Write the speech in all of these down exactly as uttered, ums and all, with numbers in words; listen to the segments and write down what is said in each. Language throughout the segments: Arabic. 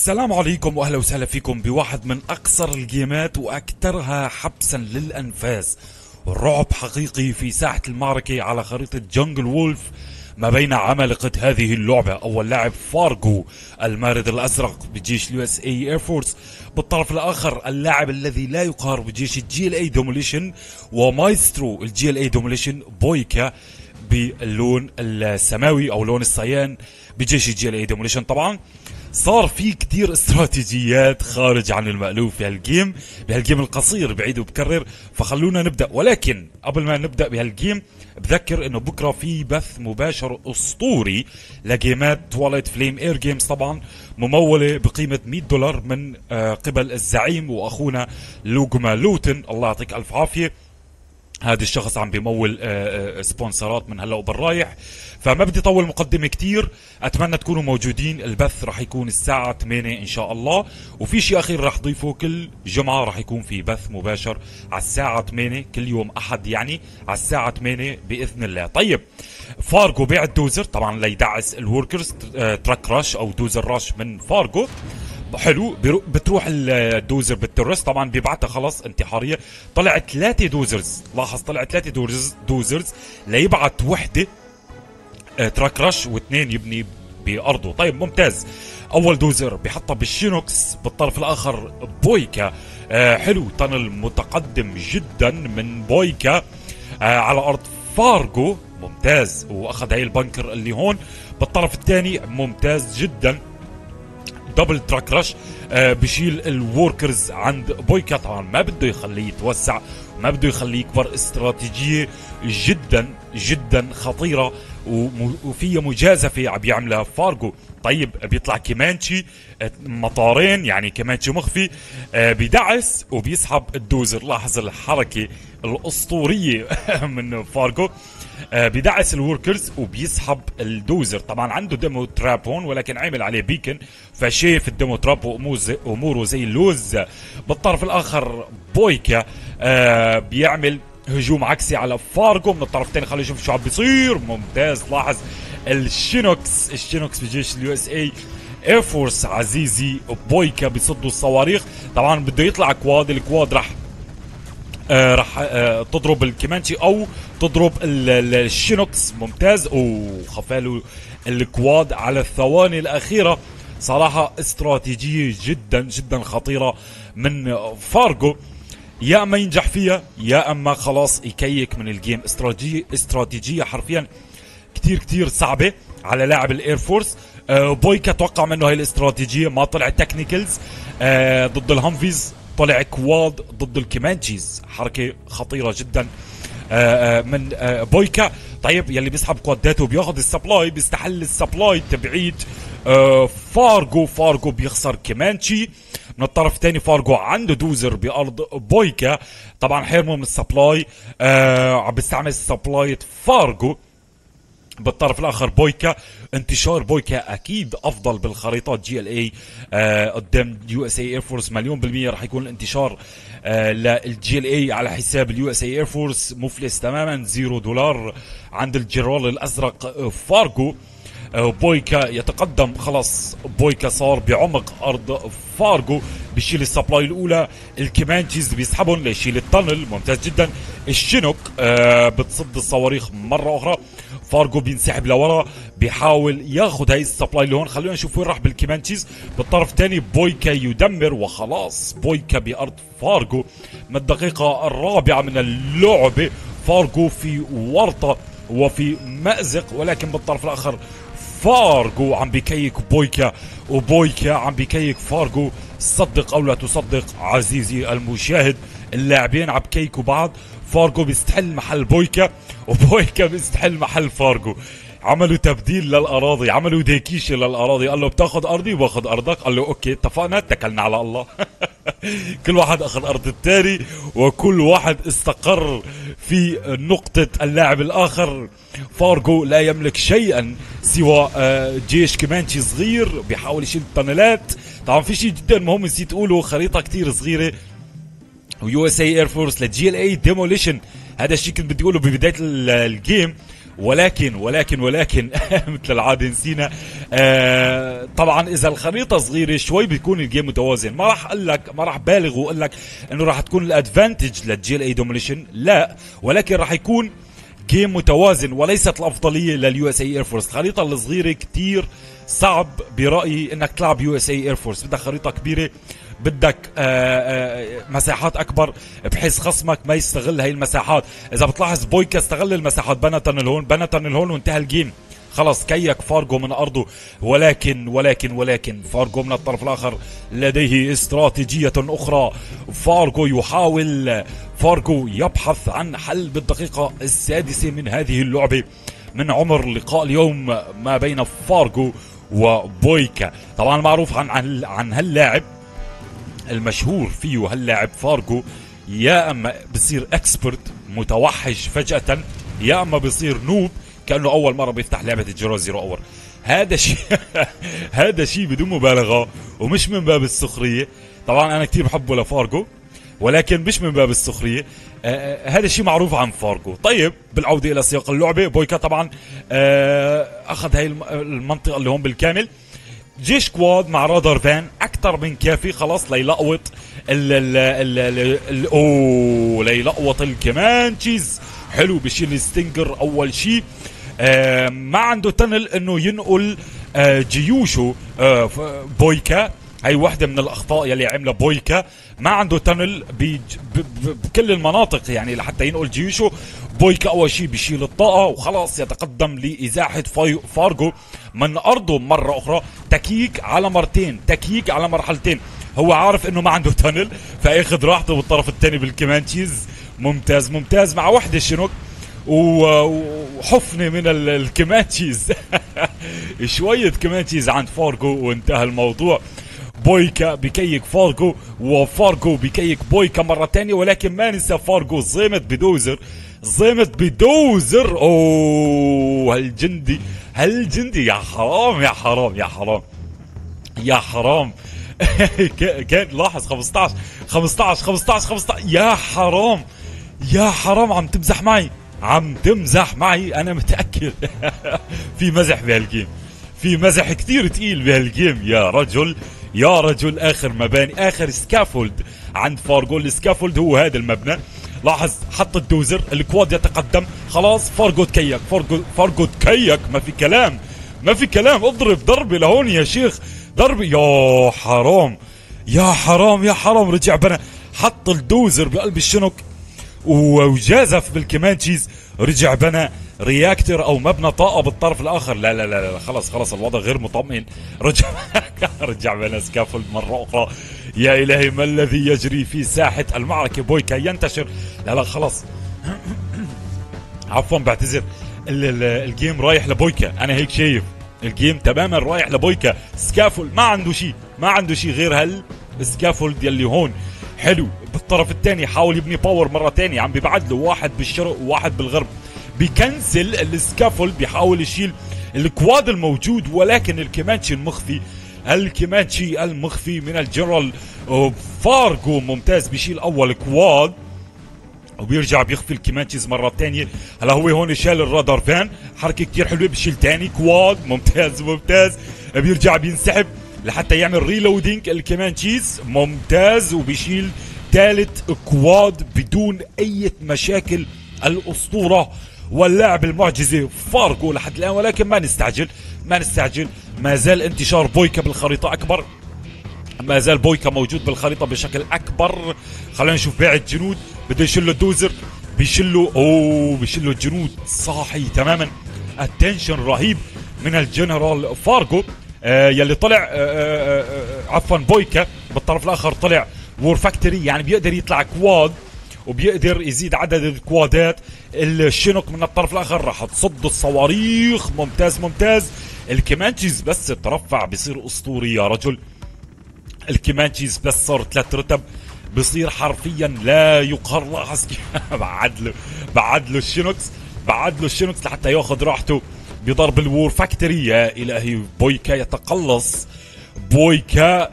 السلام عليكم واهلا وسهلا فيكم بواحد من اقصر الجيمات واكثرها حبسا للانفاس. الرعب حقيقي في ساحة المعركة على خريطة جنجل وولف ما بين عمالقة هذه اللعبة. اول لاعب فارغو المارد الازرق بجيش اليو اس اي اير فورس، بالطرف الاخر اللاعب الذي لا يقهر بجيش الجي ال اي دوموليشن ومايسترو الجي ال اي دوموليشن بويكا باللون السماوي او لون الصيان بجيش الجي ال اي دوموليشن. طبعا صار في كتير استراتيجيات خارج عن المألوف بهالجيم بهالجيم القصير بعيد وبكرر، فخلونا نبدأ. ولكن قبل ما نبدأ بهالجيم بذكر انه بكرة في بث مباشر اسطوري لجيمات تواليت فليم اير جيمز، طبعا ممولة بقيمة مئة دولار من قبل الزعيم واخونا لوجما لوتن، الله يعطيك الف عافية. هذا الشخص عم بيمول سبونسرات من هلا وبالرايح، فما بدي طول مقدمة كتير. اتمنى تكونوا موجودين. البث راح يكون الساعة ثمانية ان شاء الله، وفي شيء اخير راح ضيفه، كل جمعة راح يكون في بث مباشر على الساعة ثمانية، كل يوم احد يعني على الساعة ثمانية باذن الله. طيب فارغو بيع الدوزر طبعا ليدعس الوركرز، تراك راش او دوزر راش من فارغو. حلو، بتروح الدوزر بالترس، طبعا بيبعتها خلص انتحاريه. طلع ثلاثه دوزرز، لاحظ طلع ثلاثه دوزرز دوزرز ليبعت وحده تراك رش واثنين يبني بارضه. طيب ممتاز. اول دوزر بيحطها بالشينوكس، بالطرف الاخر بويكا. آه حلو، تنل متقدم جدا من بويكا آه على ارض فارغو، ممتاز. واخذ هاي البنكر اللي هون بالطرف الثاني، ممتاز جدا. دبل تراك رش آه بشيل الوركرز عند بويكا، طبعا ما بده يخليه يتوسع، ما بده يخليه يكبر. استراتيجية جدا جدا خطيرة وفيها مجازفة عم بيعملها فارغو. طيب بيطلع كيمانشي مطارين، يعني كيمانشي مخفي آه بيدعس وبيسحب الدوزر. لاحظ الحركة الأسطورية من فارغو، آه بيدعس الوركرز وبيسحب الدوزر. طبعا عنده ديمو تراب هون، ولكن عمل عليه بيكن فشاف الديمو تراب واموره زي اللوز. بالطرف الاخر بويكا آه بيعمل هجوم عكسي على فارغو من الطرف الثاني. خلينا نشوف شو عم بيصير. ممتاز. لاحظ الشينوكس الشينوكس بجيش اليو اس اي اير فورس عزيزي بويكا بيصدوا الصواريخ. طبعا بده يطلع كواد، الكواد راح آه راح آه تضرب الكيمانشي او تضرب الشينوكس. ممتاز. وخفاله الكواد على الثواني الاخيره. صراحه استراتيجيه جدا جدا خطيره من فارغو، يا اما ينجح فيها يا اما خلاص يكيك من الجيم. استراتيجيه استراتيجيه حرفيا كتير كتير صعبه على لاعب الاير فورس. آه بويكا توقع منه هاي الاستراتيجيه، ما طلع تكنيكلز آه ضد الهامفيز، طلع كواد ضد الكيمانشيز. حركه خطيره جدا آآ آآ من آآ بويكا. طيب يلي بيسحب كواداته بياخذ السبلاي، بيستحل السبلاي تبعيد فارغو. فارغو بيخسر كيمانشي. من الطرف الثاني فارغو عنده دوزر بارض بويكا، طبعا حرمه من السبلاي، عم بيستعمل سبلاي فارغو. بالطرف الاخر بويكا، انتشار بويكا اكيد افضل بالخريطات جي ال اي آه قدام يو اس اي اير فورس. مليون بالمية راح يكون الانتشار آه للجي ال اي على حساب اليو اس اي اير فورس مفلس تماما. زيرو دولار عند الجرال الازرق آه فارغو. آه بويكا يتقدم، خلاص بويكا صار بعمق ارض فارغو، بيشيل السبلاي الاولى. الكيمانشيز بيسحبهم ليشيل التنل، ممتاز جدا. الشينوك آه بتصد الصواريخ مره اخرى. فارغو بينسحب لورا، بيحاول ياخذ هاي السبلاي اللي هون. خلونا نشوف وين راح بالكيمانشيز. بالطرف الثاني بويكا يدمر، وخلاص بويكا بارض فارغو. من الدقيقه الرابعه من اللعبه فارغو في ورطه وفي مأزق، ولكن بالطرف الاخر فارغو عم بيكيك بويكا وبويكا عم بيكيك فارغو. صدق او لا تصدق عزيزي المشاهد، اللاعبين عم بكيكوا بعض. فارغو بيستحل محل بويكا وبويكا بيستحل محل فارغو. عملوا تبديل للاراضي، عملوا ديكيشه للاراضي. قال له بتاخذ ارضي وباخذ ارضك، قال له اوكي اتفقنا، اتكلنا على الله. كل واحد اخذ ارض الثاني وكل واحد استقر في نقطه اللاعب الاخر. فارغو لا يملك شيئا سوى جيش كيمانشي صغير بيحاول يشيل التنلات. طبعا في شيء جدا مهم نسيت اقوله، خريطه كتير صغيره ويو اس اي اير فورس لجي ال اي ديموليشن. هذا الشيء كنت بدي اقوله ببدايه الجيم، ولكن ولكن ولكن مثل العاده نسينا. آه طبعا اذا الخريطه صغيره شوي بيكون الجيم متوازن. ما راح اقول لك، ما راح بالغ واقول لك انه راح تكون الادفانتج للجي ال اي دومينيشن، لا، ولكن راح يكون جيم متوازن وليست الافضليه لليو اس اي اير فورس. الخريطه الصغيره كتير صعب برايي انك تلعب يو اس اي اير فورس، بدك خريطه كبيره، بدك آآ آآ مساحات اكبر بحيث خصمك ما يستغل هاي المساحات. اذا بتلاحظ بويكا استغل المساحات، بنى تنل هون بنى تنل هون وانتهى الجيم، خلص كيك فارجو من ارضه. ولكن ولكن ولكن فارجو من الطرف الاخر لديه استراتيجيه اخرى. فارجو يحاول، فارجو يبحث عن حل بالدقيقه السادسه من هذه اللعبه من عمر لقاء اليوم ما بين فارجو وبويكا. طبعا معروف عن عن, عن هاللاعب، المشهور فيه هاللاعب فارجو، يا اما بصير اكسبرت متوحش فجأة، يا اما بصير نوب كأنه اول مرة بيفتح لعبة الجيرو زيرو اور. هذا شيء هذا شيء بدون مبالغة ومش من باب السخرية. طبعا انا كثير بحبه لفارجو ولكن مش من باب السخرية. آه هذا الشيء معروف عن فارجو. طيب بالعودة الى سياق اللعبة، بويكا طبعا آه اخذ هاي المنطقة اللي هون بالكامل. جيش كواد مع رادار فان اكثر من كافي خلاص ليلقوط ال ال ال ال ال اوه ليلقوط الكمانشيز. حلو، بشيل الستينجر اول شيء. آه ما عنده تنل انه ينقل آه جيوشه. آه بويكا هي واحدة من الاخطاء يلي عملها بويكا، ما عنده تنل بكل المناطق يعني لحتى ينقل جيوشه. بويكا اول شيء بيشيل الطاقة وخلاص يتقدم لازاحة فارجو من ارضه مرة اخرى. تكييك على مرتين، تكييك على مرحلتين. هو عارف انه ما عنده تنل فاخذ راحته بالطرف الثاني بالكمانشيز. ممتاز ممتاز، مع وحدة شنوك وحفنة من الكمانشيز شوية كمانشيز عند فارجو وانتهى الموضوع. بويكا بكيك فارجو وفارجو بكيك بويكا مرة تانية، ولكن ما ننسى فارجو زيمت بدوزر، زيمت بدوزر. اوه هالجندي هالجندي، يا حرام يا حرام يا حرام يا حرام كان لاحظ خمسطعش خمسطعش خمسطعش خمسطعش. يا حرام يا حرام، عم تمزح معي، عم تمزح معي، انا متأكد في مزح بهالجيم، في مزح كتير تقيل بهالجيم يا رجل يا رجل. اخر مباني، اخر سكافولد عند فارجو. السكافولد هو هذا المبنى. لاحظ حط الدوزر، الكواد يتقدم، خلاص فارجو تكيك، فارجو فارجو تكيك، ما في كلام ما في كلام. اضرب ضربة لهون يا شيخ، ضربة. يا حرام يا حرام يا حرام، رجع بنا، حط الدوزر بقلب الشنك وجازف بالكمانشيز، رجع بنا رياكتر او مبنى طاقه بالطرف الاخر. لا لا لا, لا خلص خلص الوضع غير مطمئن. رجع رجع بنا سكافولد مره اخرى. يا الهي ما الذي يجري في ساحه المعركه؟ بويكا ينتشر. لا لا خلص عفوا بعتذر، الجيم رايح لبويكا، انا هيك شايف الجيم تماما رايح لبويكا. سكافولد ما عنده شيء، ما عنده شيء غير هال سكافولد يلي هون. حلو، بالطرف الثاني حاول يبني باور مره ثانيه، عم بيبعد له واحد بالشرق وواحد بالغرب، بيكنسل السكافولد، بيحاول يشيل الكواد الموجود، ولكن الكمانشي المخفي، الكمانشي المخفي من الجنرال فارجو ممتاز، بيشيل اول كواد وبيرجع بيخفي الكمانشيز مرة ثانية. هلا هو هون شال الرادار فان، حركة كتير حلوة، بيشيل ثاني كواد ممتاز ممتاز، بيرجع بينسحب لحتى يعمل ريلودينج الكمانشيز ممتاز، وبيشيل ثالث كواد بدون اي مشاكل. الاسطورة واللاعب المعجزة فارجو لحد الان، ولكن ما نستعجل ما نستعجل، ما زال انتشار بويكا بالخريطة اكبر، ما زال بويكا موجود بالخريطة بشكل اكبر. خلينا نشوف باع الجنود، بده يشيل له الدوزر، بيشيله اوه بيشيله الجنود صاحي تماما. التنشن رهيب من الجنرال فارجو. آه يلي طلع آه آه آه عفوا بويكا بالطرف الاخر طلع وور فاكتوري، يعني بيقدر يطلع كواد وبيقدر يزيد عدد الكوادات. الشنوك من الطرف الاخر راح تصد الصواريخ ممتاز ممتاز. الكمانشيز بس ترفع بصير اسطوري يا رجل، الكمانشيز بس صار ثلاث رتب بصير حرفيا لا يقهر. لاحظ بعد له بعد له الشينوكس بعد له الشينوكس لحتى ياخذ راحته بضرب الوور فاكتوري. يا الهي بويكا يتقلص، بويكا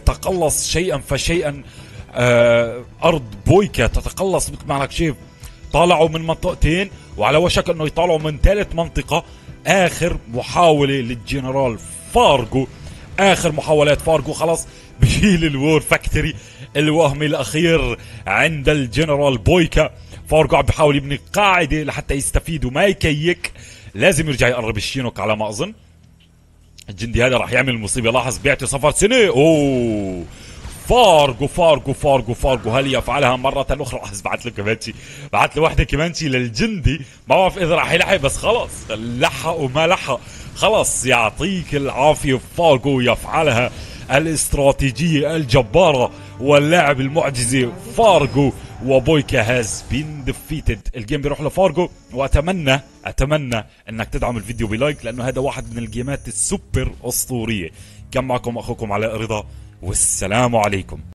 يتقلص شيئا فشيئا. آه ارض بويكا تتقلص مثل ما لك شايف، طلعوا من منطقتين وعلى وشك انه يطلعوا من ثالث منطقة. اخر محاولة للجنرال فارغو، اخر محاولات فارغو، خلاص بشيل الوور فاكتوري الوهمي الاخير عند الجنرال بويكا. فارغو عم بيحاول يبني قاعدة لحتى يستفيد وما يكيك. لازم يرجع يقرب الشينوك على ما اظن. الجندي هذا راح يعمل مصيبة. لاحظ بيعطي صفر سنة. اوه فارغو فارغو فارغو فارغو هل يفعلها مرة أخرى؟ لاحظ بعت له كمان شي، بعت له وحدة كمان شي للجندي. ما بعرف إذا راح يلحق، بس خلص لحق وما لحق خلص. يعطيك العافية فارغو يفعلها الاستراتيجية الجبارة واللاعب المعجزة فارغو. وبويكا هاز بين ديفيتد. الجيم بيروح لفارغو، واتمنى اتمنى انك تدعم الفيديو بلايك لانه هذا واحد من الجيمات السوبر اسطورية. كان معكم اخوكم علاء رضا، والسلام عليكم.